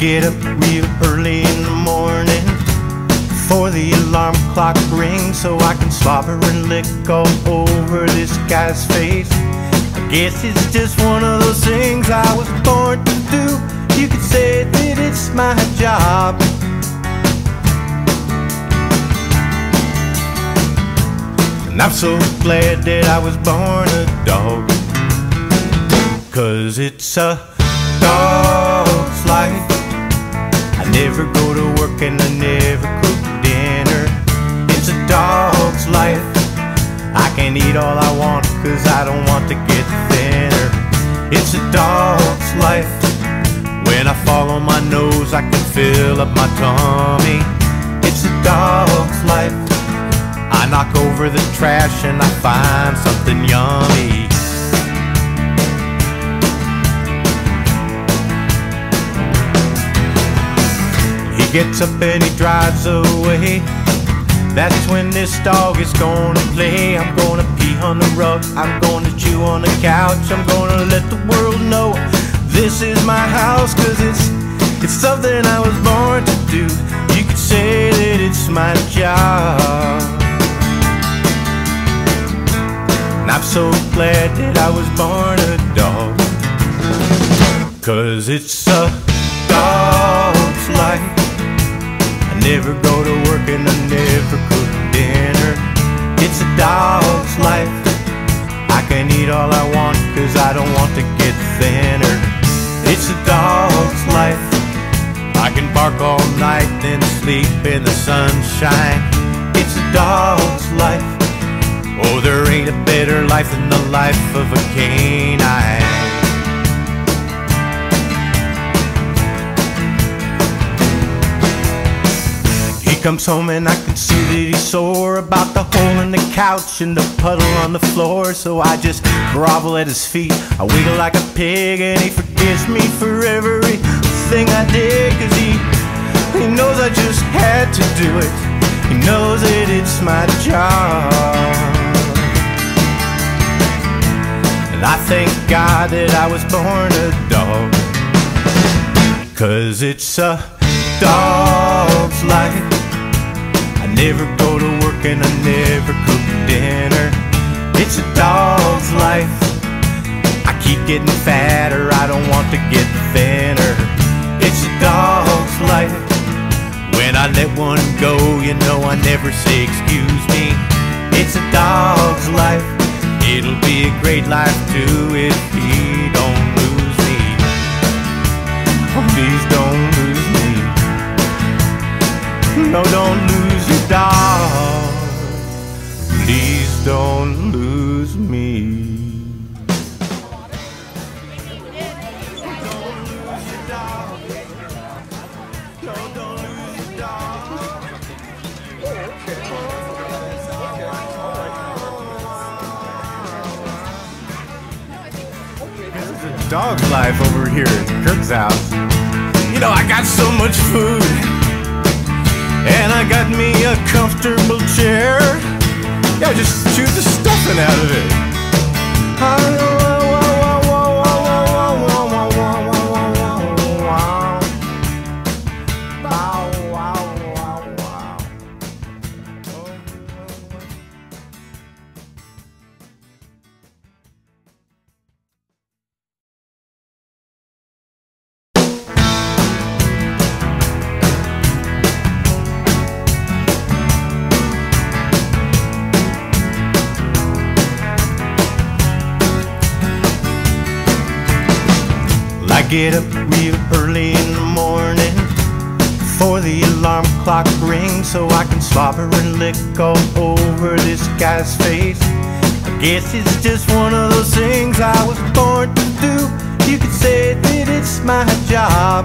get up real early in the morning before the alarm clock rings, so I can slobber and lick all over this guy's face. I guess it's just one of those things I was born to do. You could say that it's my job. And I'm so glad that I was born a dog, 'cause it's a dog's life. I never go to work and I never cook dinner. It's a dog's life. I can eat all I want 'cause I don't want to get thinner. It's a dog's life. When I follow my nose I can fill up my tummy. It's a dog's life. I knock over the trash and I find something yummy. He gets up and he drives away. That's when this dog is gonna play. I'm gonna pee on the rug, I'm gonna chew on the couch. I'm gonna let the world know this is my house, 'cause it's something I was born to do. You could say that it's my job. And I'm so glad that I was born a dog, 'cause it's a dog's life. I never go to work and I never cook dinner. It's a dog's life. I can eat all I want 'cause I don't want to get thinner. It's a dog's life. I can bark all night then sleep in the sunshine. It's a dog's life. Oh, there ain't a better life than the life of a canine. He comes home and I can see that he's sore about the hole in the couch and the puddle on the floor. So I just grovel at his feet, I wiggle like a pig, and he forgives me for everything I did. 'Cause he knows I just had to do it. He knows that it's my job. And I thank God that I was born a dog, 'cause it's a dog's life. I never go to work and I never cook dinner. It's a dog's life. I keep getting fatter, I don't want to get thinner. It's a dog's life. When I let one go, you know I never say excuse me. It's a dog's life. It'll be a great life too if he don't lose me. Oh, please don't lose me. No, don't lose your dog. Please don't lose me. Dog's life over here at Kirk's house. You know, I got so much food, and I got me a comfortable chair. Yeah, just chew the stuffing out of it. I get up real early in the morning before the alarm clock rings, so I can slobber and lick all over this guy's face. I guess it's just one of those things I was born to do. You could say that it's my job.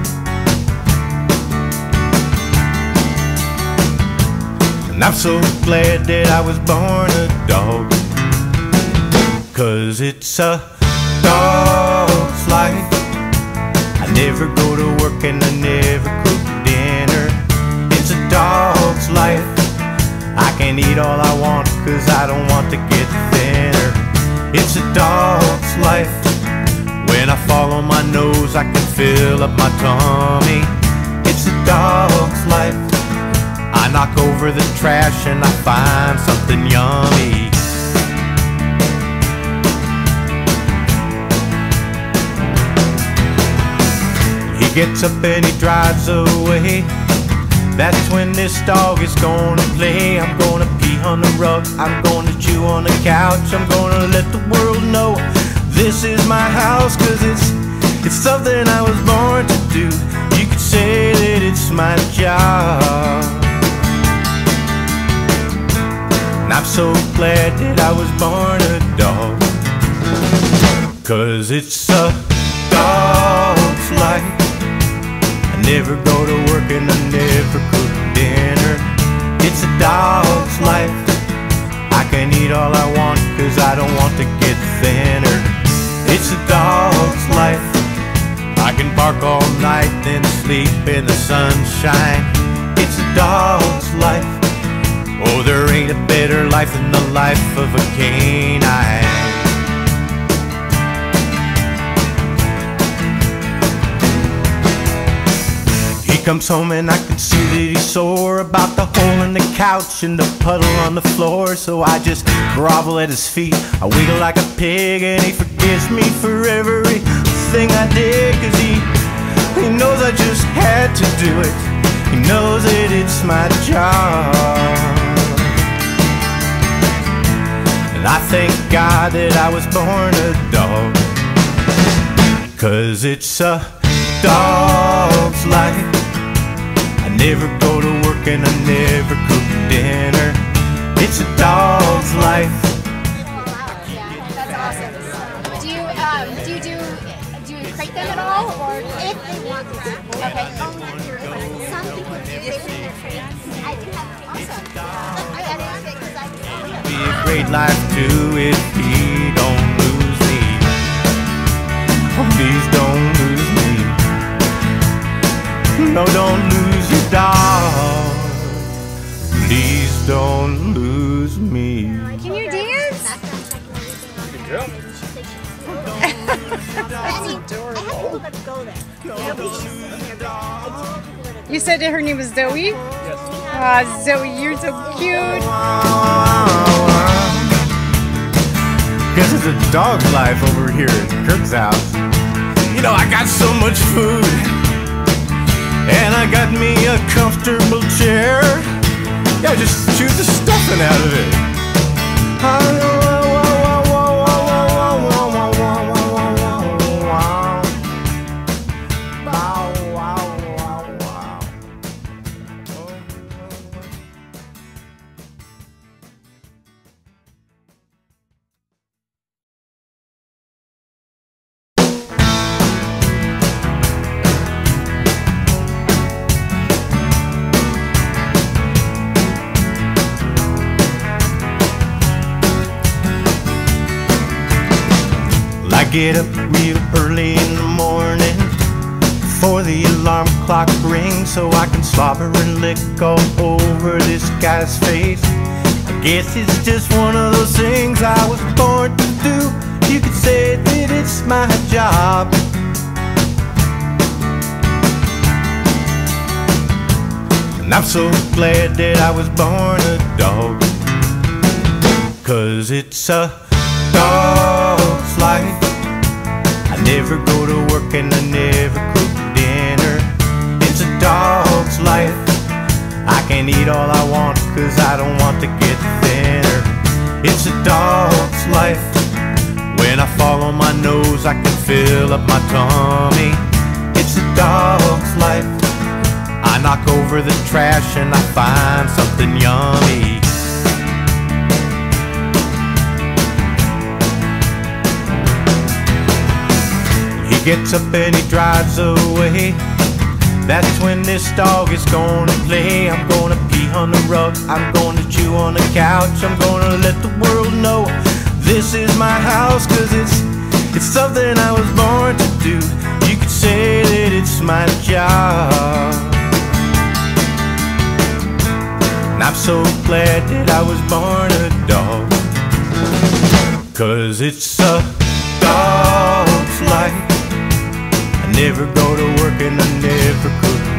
And I'm so glad that I was born a dog, 'cause it's a dog's life. I never go to work and I never cook dinner. It's a dog's life. I can eat all I want 'cause I don't want to get thinner. It's a dog's life. When I follow my nose I can fill up my tummy. knock over the trash and I find something yummy. He gets up and he drives away. That's when this dog is gonna play. I'm gonna pee on the rug, I'm gonna chew on the couch, I'm gonna let the world know this is my house, 'cause it's something I was born to do. You could say that it's my job. And I'm so glad that I was born a dog, 'cause it's a dog's life. I never go to work and I never cook dinner. It's a dog's life. I can eat all I want 'cause I don't want to get thinner. It's a dog's life. I can bark all night then sleep in the sunshine. It's a dog's life. Oh, there ain't a better life than the life of a canine. He comes home and I can see that he's sore about the hole in the couch and the puddle on the floor. So I just grovel at his feet, I wiggle like a pig, and he forgives me for everything I did, 'cause he knows I just had to do it. He knows that it's my job. And I thank God that I was born a dog, 'cause it's a dog's life. I never go to work and I never cook dinner. It's a dog's life. That's awesome. Do you crate them at all, or If they want to. okay? Some people do. They bring their treats. I do have treats. Awesome. I got into it because I It'd be a great life too if he don't lose me. Oh, please don't lose me. No, don't lose your dog. Please don't lose me. Can you dance? Good girl. I mean, I have people that go there. Nobody's just sitting there, but I do have people that You said that her name was Zoe? Yes. Ah, Zoe, you're so cute. 'Cause it's a dog's life over here at Kirk's house. You know, I got so much food, and I got me a comfortable chair. Yeah, just chew the stuffing out of it. I get up real early in the morning before the alarm clock rings, so I can slobber and lick all over this guy's face. I guess it's just one of those things I was born to do. You could say that it's my job. And I'm so glad that I was born a dog, 'cause it's a dog's life. I never go to work and I never cook dinner. It's a dog's life. I can eat all I want 'cause I don't want to get thinner. It's a dog's life. When I fall on my nose I can fill up my tummy. It's a dog's life. I knock over the trash and I find something yummy. He gets up and he drives away. That's when this dog is gonna play. I'm gonna pee on the rug, I'm gonna chew on the couch, I'm gonna let the world know this is my house, 'cause it's something I was born to do. You could say that it's my job. And I'm so glad that I was born a dog, 'cause it's a dog's life. I never go to work and I never cook